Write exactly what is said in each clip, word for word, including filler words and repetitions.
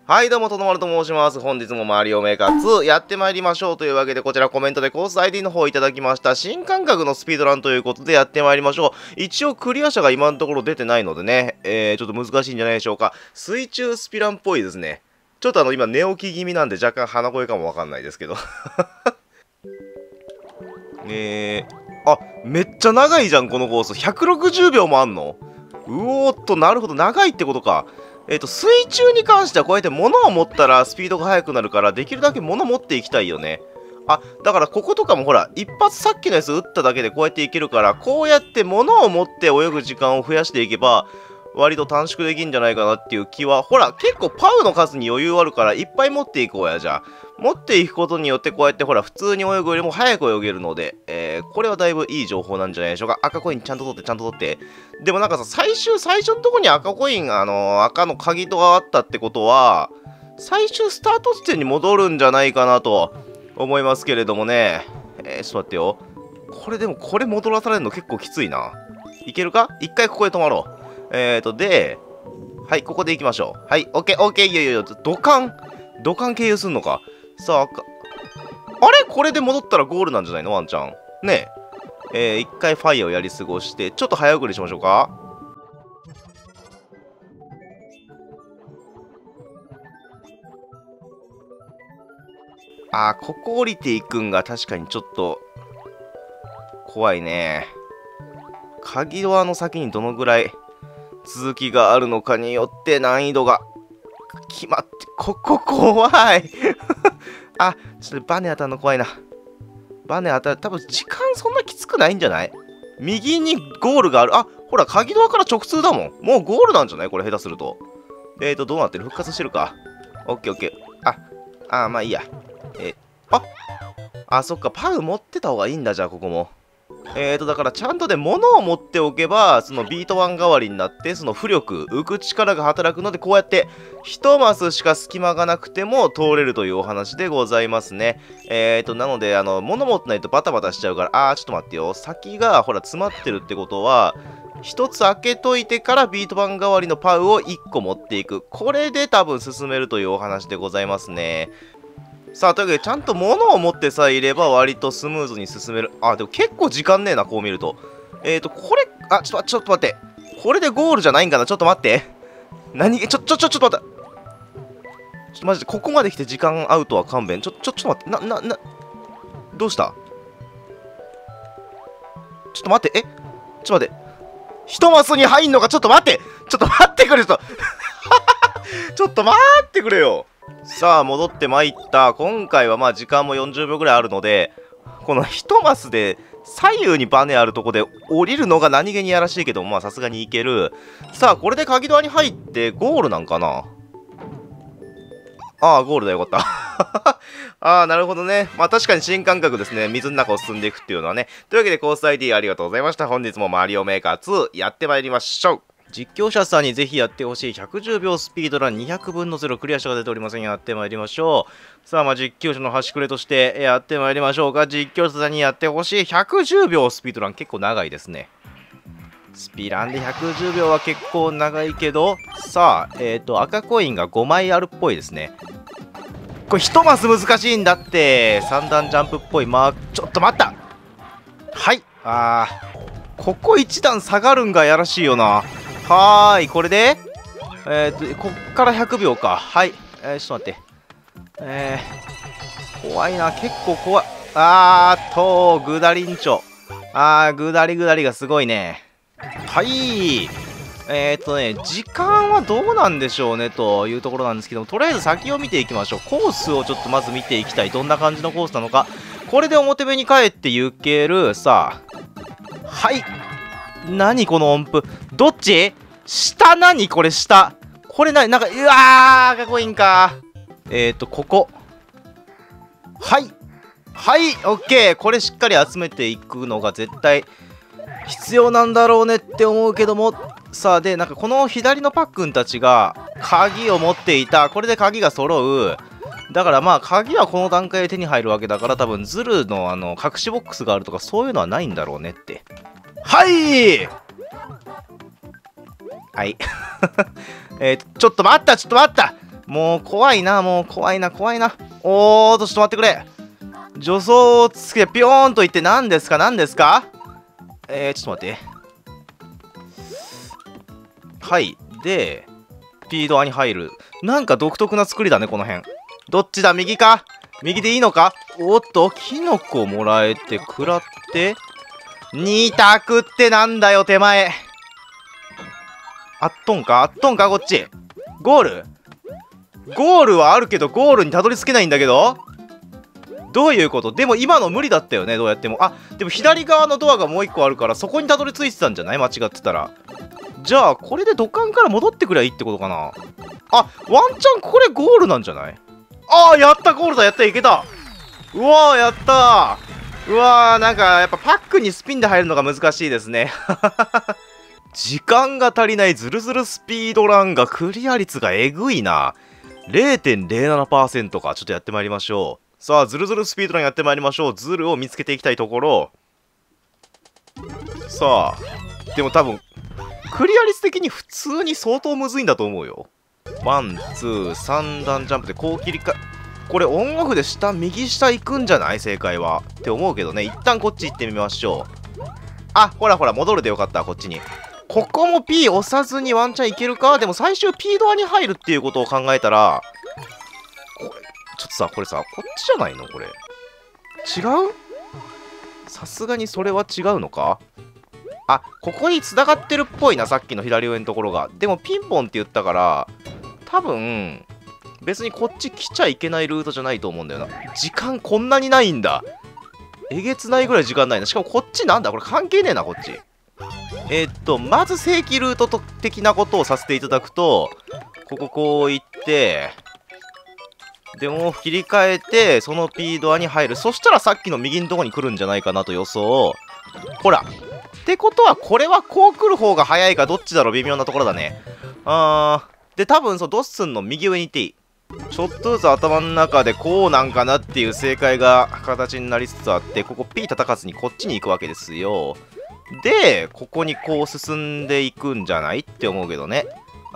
はい、どうも、とのまると申します。本日もマリオメーカーツーやってまいりましょうというわけで、こちらコメントでコース アイディー の方いただきました。新感覚のスピードランということでやってまいりましょう。一応クリア者が今のところ出てないのでね、えー、ちょっと難しいんじゃないでしょうか。水中スピランっぽいですね。ちょっとあの、今寝起き気味なんで若干鼻声かもわかんないですけど。えー、あ、めっちゃ長いじゃん、このコース。ひゃくろくじゅうびょうもあんの？うおーっと、なるほど、長いってことか。えっと、水中に関してはこうやって物を持ったらスピードが速くなるから、できるだけ物持っていきたいよね。あ、だからこことかもほら、一発さっきのやつ撃っただけでこうやっていけるから、こうやって物を持って泳ぐ時間を増やしていけば、割と短縮できるんじゃないかなっていう気は、ほら、結構パウの数に余裕あるから、いっぱい持っていこうや、じゃあ。持っていくことによって、こうやってほら、普通に泳ぐよりも早く泳げるので、えー、これはだいぶいい情報なんじゃないでしょうか。赤コインちゃんと取って、ちゃんと取って。でもなんかさ、最終、最初のとこに赤コイン、あのー、赤の鍵とがあったってことは、最終スタート地点に戻るんじゃないかなと思いますけれどもね。えー、ちょっと待ってよ。これでも、これ戻らされるの結構きついな。いけるか？一回ここで止まろう。えーと、で、はい、ここで行きましょう。はい、オッケー、オッケー、いやいやいや、土管、土管経由すんのか。さあ、かあれこれで戻ったらゴールなんじゃないのワンちゃん。ねえ。えー、一回ファイヤーをやり過ごして、ちょっと早送りしましょうか。あー、ここ降りていくんが確かにちょっと、怖いね。鍵ドアの先にどのぐらい続きがあるのかによって難易度が決まって、ここ怖いあ、ちょっとバネ当たるの怖いな。バネ当たる、多分時間そんなきつくないんじゃない？右にゴールがある。あ、ほら、鍵ドアから直通だもん。もうゴールなんじゃないこれ下手すると。えーと、どうなってる？復活してるか。オッケーオッケー。あ、あー、まあいいや。えー、あ、あ、そっか、パウ持ってた方がいいんだ、じゃあここも。えーと、だからちゃんとで物を持っておけば、そのビート板代わりになって、その浮力、浮く力が働くので、こうやって一マスしか隙間がなくても通れるというお話でございますね。えーと、なので、あの、物持ってないとバタバタしちゃうから、あー、ちょっと待ってよ。先が、ほら、詰まってるってことは、一つ開けといてからビート板代わりのパウを一個持っていく。これで多分進めるというお話でございますね。さあ、というわけで、ちゃんと物を持ってさえいれば割とスムーズに進める。あ、でも結構時間ねえな、こう見ると。えーと、これ、あ、ちょっと、ちょっと待って。これでゴールじゃないんかなちょっと待って。何、ちょ、ちょ、ちょ、ちょっと待って。ちょっとマジで、ここまで来て時間アウトは勘弁。ちょ、ちょ、ちょっと待って。な、な、な、どうした？ちょっと待って。えちょっと待って。一マスに入んのかちょっと待ってちょっと待ってくれ、ちょっと。ちょっと待ってくれよ。さあ戻ってまいった。今回はまあ時間もよんじゅうびょうぐらいあるので、この一マスで左右にバネあるとこで降りるのが何気にやらしいけど、まあさすがにいける。さあこれで鍵ドアに入ってゴールなんかな。ああゴールだよかったああなるほどね。まあ確かに新感覚ですね。水の中を進んでいくっていうのはね。というわけでコース アイディー ありがとうございました。本日もマリオメーカーツーやってまいりましょう。実況者さんにぜひやってほしいひゃくじゅうびょうスピードランにひゃくぶんのゼロクリア者が出ておりません。やってまいりましょう。さあ、まあ実況者の端くれとしてやってまいりましょうか。実況者さんにやってほしいひゃくじゅうびょうスピードラン結構長いですね。スピランでひゃくじゅうびょうは結構長いけど、さあ、えっと、赤コインがごまいあるっぽいですね。これ一マス難しいんだって。さん段ジャンプっぽい。まあ、ちょっと待った。はい。あー、ここいち段下がるんがやらしいよな。はーい、これで、えー、っと、こっからひゃくびょうか。はい。えー、ちょっと待って。えー、怖いな。結構怖い。あーっと、ぐだりんちょ。あー、ぐだりぐだりがすごいね。はい。えー、っとね、時間はどうなんでしょうね、というところなんですけども、とりあえず先を見ていきましょう。コースをちょっとまず見ていきたい。どんな感じのコースなのか。これで表目に帰って行ける。さあ。はい。何この音符。どっち？下何これ下。これな、なんか、うわー、赤コインか。えっと、ここ。はい。はい、オッケー。これしっかり集めていくのが絶対必要なんだろうねって思うけども。さあ、で、なんかこの左のパックンたちが鍵を持っていた。これで鍵が揃う。だからまあ、鍵はこの段階で手に入るわけだから、多分ズルのあの、隠しボックスがあるとかそういうのはないんだろうねって。はいはい。えー、ちょっと待った、ちょっと待ったもう怖いな、もう怖いな、怖いな。おーっと、ちょっと待ってくれ。助走をつけて、ピョーンといって、何ですか、何ですか。えー、ちょっと待って。はい。で、スピードアに入る。なんか独特な作りだね、この辺。どっちだ、右か右でいいのか。おっと、キノコもらえて、食らって。に択ってなんだよ、手前。あっとんかあっとんかこっち。ゴールゴールはあるけど、ゴールにたどり着けないんだけど。どういうこと？でも今の無理だったよね、どうやっても。あ、でも左側のドアがもう一個あるから、そこにたどり着いてたんじゃない？間違ってたら。じゃあ、これで土管から戻ってくりゃいいってことかな。あ、ワンチャンこれゴールなんじゃない？ああ、やった、ゴールだ、やった、いけた。うわー、やったー。うわー、なんか、やっぱパックにスピンで入るのが難しいですね。時間が足りないズルズルスピードランがクリア率がえぐいな。れいてんぜろななパーセント か。ちょっとやってまいりましょう。さあ、ズルズルスピードランやってまいりましょう。ズルを見つけていきたいところ。さあ、でも多分、クリア率的に普通に相当むずいんだと思うよ。ワン、ツー、さん段ジャンプでこう切りか、これオンオフで下、右下行くんじゃない？正解は。って思うけどね。一旦こっち行ってみましょう。あ、ほらほら、戻るでよかった、こっちに。ここも P 押さずにワンチャンいけるか？でも最終 P ドアに入るっていうことを考えたら、これ、ちょっとさ、これさ、こっちじゃないのこれ。違う？さすがにそれは違うのか？あ、ここに繋がってるっぽいな、さっきの左上のところが。でもピンポンって言ったから、多分、別にこっち来ちゃいけないルートじゃないと思うんだよな。時間こんなにないんだ。えげつないぐらい時間ないな。しかもこっちなんだこれ関係ねえな、こっち。えー、っと、まず正規ルート的なことをさせていただくと、こここう行って、でも切り替えて、その P ドアに入る。そしたらさっきの右のとこに来るんじゃないかなと予想。ほら。ってことは、これはこう来る方が早いかどっちだろう微妙なところだね。あー。で、多分そう、ドッスンの右上に行っていい。ちょっとずつ頭の中でこうなんかなっていう正解が形になりつつあって、ここ P 叩かずにこっちに行くわけですよ。で、ここにこう進んでいくんじゃないって思うけどね。うん。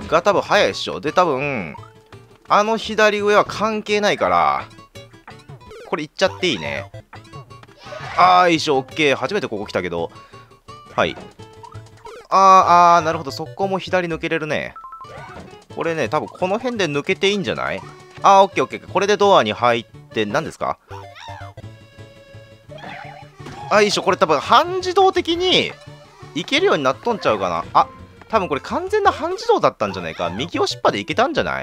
が多分早いっしょ。で、多分、あの左上は関係ないから、これ行っちゃっていいね。あー、いいしょ、オッケー。初めてここ来たけど。はい。あー、あー、なるほど。そこも左抜けれるね。これね、多分この辺で抜けていいんじゃない？あー、オッケーオッケー。これでドアに入って、何ですか？あ、いいしょ。これ多分半自動的にいけるようになっとんちゃうかな。あ、多分これ完全な半自動だったんじゃないか。右押しっぱでいけたんじゃない？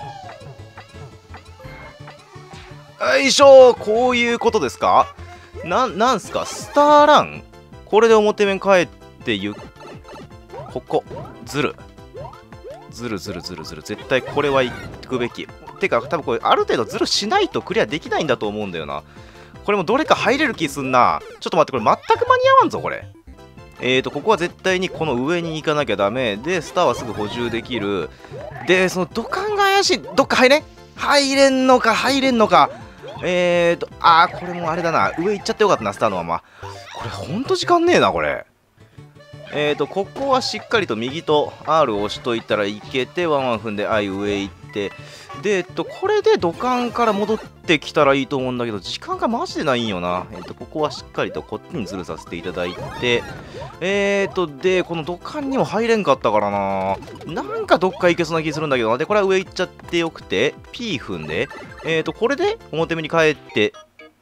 よいしょ。こういうことですか？な、なんすか？スターラン？これで表面帰ってゆ、ここ。ずる。ずるずるずるずる。絶対これは行くべき。てか、多分これある程度ずるしないとクリアできないんだと思うんだよな。これもどれか入れる気すんな。ちょっと待って、これ全く間に合わんぞ、これ。えーと、ここは絶対にこの上に行かなきゃダメ。で、スターはすぐ補充できる。で、その土管が怪しい。どっか入れん？入れんのか、入れんのか。えーと、あー、これもあれだな。上行っちゃってよかったな、スターのまま。これほんと時間ねえな、これ。えーと、ここはしっかりと右と R を押しといたらいけて、ワンワン踏んで、あい、上行って。で、えっと、これで土管から戻ってきたらいいと思うんだけど、時間がマジでないんよな。えっと、ここはしっかりとこっちにずるさせていただいて、えーと、で、この土管にも入れんかったからな。なんかどっか行けそうな気するんだけどな。で、これは上行っちゃってよくて、P 踏んで、えーと、これで表目に帰って、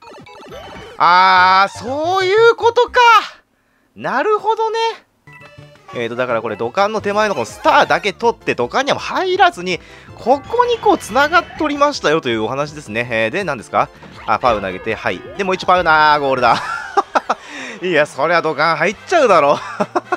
あー、そういうことか。なるほどね。えーと、だからこれ土管の手前のこのスターだけ取って土管には入らずに、ここにこう繋がっておりましたよというお話ですね。えー、で、何ですか？あ、パウ投げて、はい。で、もう一パウなー、ゴールだ。いや、そりゃ土管入っちゃうだろ。